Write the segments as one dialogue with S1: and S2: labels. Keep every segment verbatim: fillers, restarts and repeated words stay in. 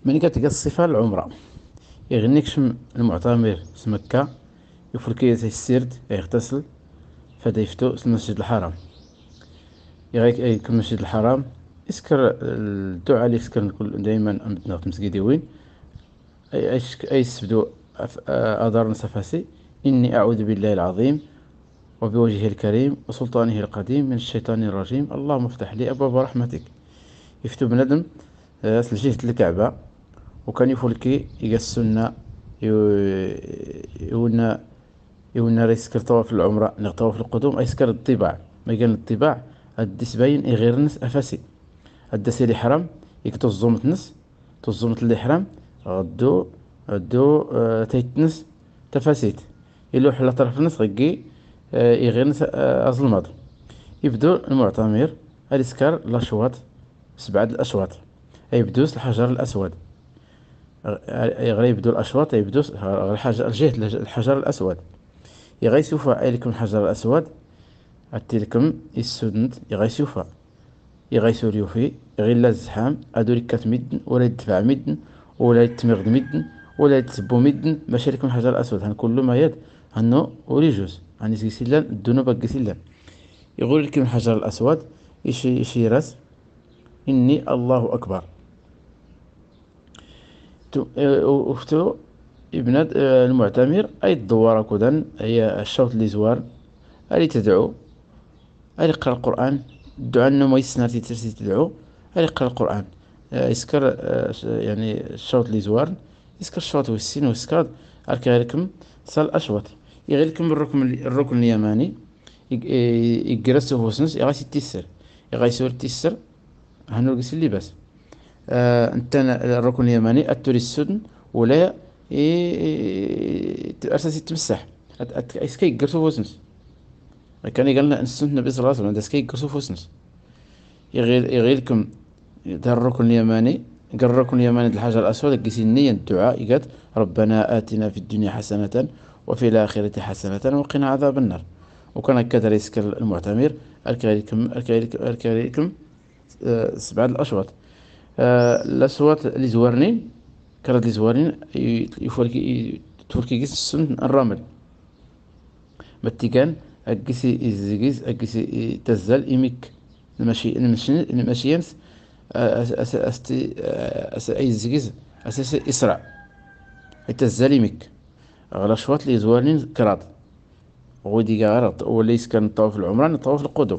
S1: ملي كتلقى الصفة العمرة يغنيكش م- المعتمر في مكة يفركي السرد يغتسل فدا يفتو في المسجد الحرام يغيك يك المسجد الحرام يسكر الدعاء اللي يسكر كل دائما أمدنا في مسجدي وين أي أيش أي يسبدو أف- أدار نسفاسي إني أعوذ بالله العظيم وبوجهه الكريم وسلطانه القديم من الشيطان الرجيم اللهم افتح لي أبواب رحمتك يفتو بنادم آه، سلجيه الكعبة وكان يفولكي يقى السنة يونا يونا ريسكر طواف العمرة نغ طواف القدوم أيسكر الطباع ما قال الطباع الدس باين غير نس أفاسي الدسي الإحرام يكتو الزومت نس تو الزومت الإحرام غدو غدو آه تيتنس تفاسيت يلوح على طرف النس غيكي آه يغير نس آه أظلمات يبدو المعتمر الإسكار الأشواط سبعة الأشواط يبدوس الحجر الأسود غير يبدو الأشواط يبدو الحجر الجهة الحجر الأسود يغيسوفا إليكم الحجر الأسود أتيلكم السودنت يغيسوفا يغيسور يوفي غير لا الزحام أدوري كات مدن ولا يدفع مدن ولا يتمغد مدن ولا يتسبو مدن باش لكم الحجر الأسود هن كل ما يد هنو أوريجوس هني سيسيلان الدنوب قسيلان يقول لكم الحجر الأسود إشي إشي راس إني الله أكبر تو- آه، وفتو ابن آه، المعتمر أي الدوار كودن هي الشوط اللي زوار أري تدعو أري يقرأ القرآن الدعاء إنه ما يسنر ترسي تدعو أري يقرأ القرآن آه، يسكر آه، ش- يعني الشوط اللي زوار يسكر الشوط والسين ويسكر أركالكم صال أشوط يغيركم الركن الركن اليماني يق- آه، يجرسه فوسنس يغاس يتيسر يغاس يسور تيسر هنو قسي اللي بس آه انت الركن اليماني التوري السدن ولا اساسي تمسح اسكي قرصو فوسنس كان يقال لنا ان السنة النبي صلى الله عليه وسلم اسكي قرصو فوسنس يغير يغيركم دار الركن اليماني قال الركن اليماني الحجر الاسود قيس النية الدعاء يقال ربنا اتنا في الدنيا حسنة وفي الاخرة حسنة وقنا عذاب النار وكان هكذا يسكر المعتمر الكريكم الكريكم آه، سبعة الاشواط آه، الأصوات اللي زوارنين كراد اللي زوارنين ي- يفوركي تفوركي قيس السن الرمل متيكان أكيسي إزيكيز أكيسي تزال إيميك المشي المشي المشيانس أس أس أستي أس أي زيكيز أساس إسرع تزال إيميك على شوات اللي زوارنين كراد ودي غارط وليس كان طواف العمران طواف القدم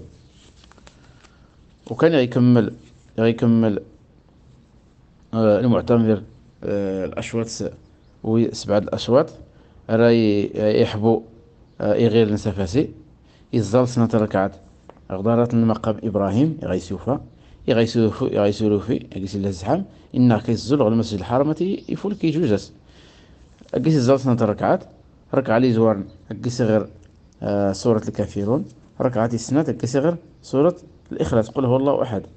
S1: وكان يكمل يكمل آه، المعتمر آه، الأشواط وسبعة الأشواط راي يحبو آه، يغير نسفاسي يزال سنة ركعات أغدارات المقام إبراهيم يغيسوفا يغيسوفو يغيسولوفي يغيس الله الزحام إنا كيزول على المسجد الحرام تي يفول كي جوجاس أقيس يزال سنة ركعات ركعة لي زوار أقيس غير آه، سورة الكافرون ركعة السنة أقيس غير سورة الإخلاص قل هو الله أحد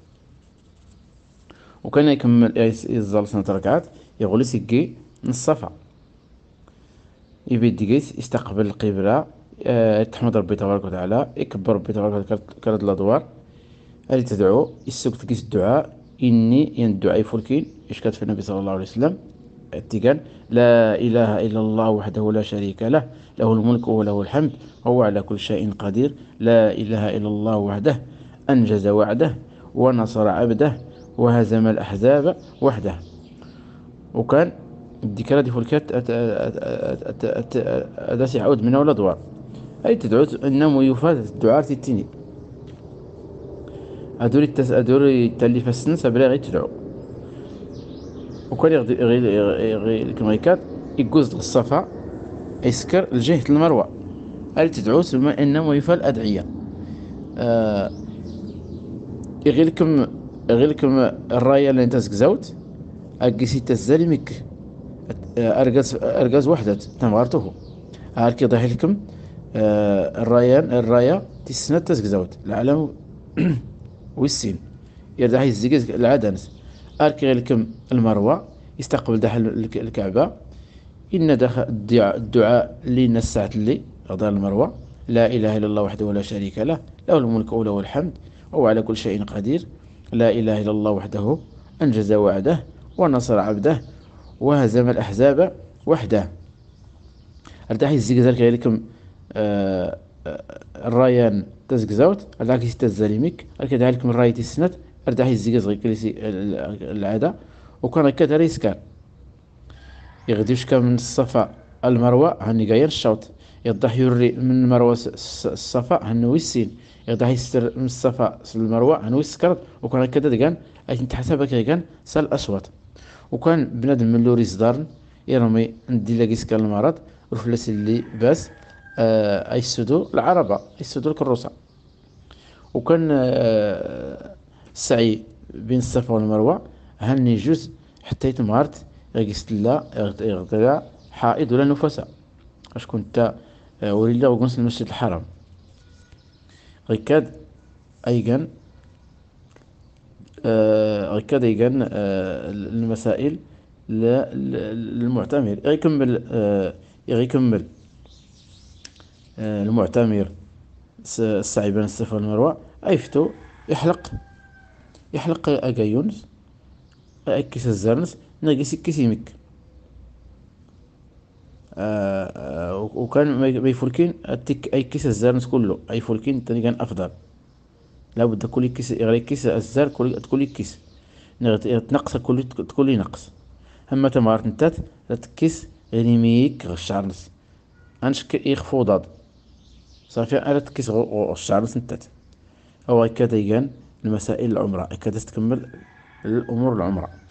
S1: وكان يكمل يزال سنة ركعات يغلي سيكي نصفا يبي دقيس يستقبل القبلة آه، تحمد ربي تبارك وتعالى يكبر ربي تبارك وتعالى كرد الأدوار اللي تدعو يسوق تقيس الدعاء إني ين الدعاء فولكين إشكات في النبي صلى الله عليه وسلم اتقال لا إله إلا الله وحده لا شريك له له الملك وله الحمد وهو على كل شيء قدير لا إله إلا الله وحده أنجز وعده ونصر عبده وهزم الأحزاب وحده وكان الذكرى دي فولكات أداس يعود منها ولا دوار أي تدعو إنما يفاد الدعاء تتيني أدوري التس أدوري التالي فسن سبلا غي تدعو وكان يغدي غي غي غي الكمريكات يجوز الصفا يسكر الجهة المروة أي تدعو ثم إنما يفعل أدعية آه يغي لكم يغي لكم الراية اللي انت زوت أجيسي تزالمك أرجز أرجز وحدة تمغرته هاركي ضحي لكم آه الرايان الراية تسنة تزوت العلم والسين يرجع يزيق العدنس أركي لكم المروة يستقبل داخل الكعبة إن دخل الدعاء, الدعاء اللي نسعت لي غضاء المروة لا إله إلا الله وحده لا شريك له له الملك وله الحمد وهو على كل شيء قدير لا إله إلا الله وحده أنجز وعده ونصر عبده وهزم الأحزاب وحده. أرتاح الزيك غير لكم آه آه، الرايان تزكزاوت أرتاح تزاليميك أركد لكم الراية السنت أرتاح الزيك غير كليسي العادة. وكان كذا ريسكان يغديوش كان من الصفا المروة هني جاير الشوط يضح يوري من المروة الصفا هنو السين يضح يستر من الصفا المروة هنو السكرت. وكان كذا دقان أي تحسب كان سال أشواط. وكان بنادم من لوري صدارن يرمي ندي لاقي سكان المرض رفلس اللي باس آه أي سدو العربة أي سدو الكروسة. وكان آه السعي بين الصفا والمروة هني جزء حتى يتمارت غيست لا يغطي حائط ولا نفساء اش كنت آه، ولله وقنص المسجد الحرام غيكاد ايقن آه غيكاد ايقن آه المسائل ل- ل- للمعتمر غيكمل آه غيكمل آه المعتمر س- السعي بين الصفا والمروة ايفتو يحلق يحلق اكايونس اكيس الزرنس ناقص كيسيمك. آه آه وكان ما ما يفولكين التك اي كيس الزرنس كله اي فولكين تاني كان افضل. لابد كل كيس يغلي كيس الزر كل كل كيس نغت- تنقص كل كل نقص. اما تمارت نتات تكيس غير ميك غشارنس انش يخفو ضاد صافي انا تكيس غشارنس نتات. هو هكذا يجان المسائل العمرة هكذا تكمل الامور العمرة.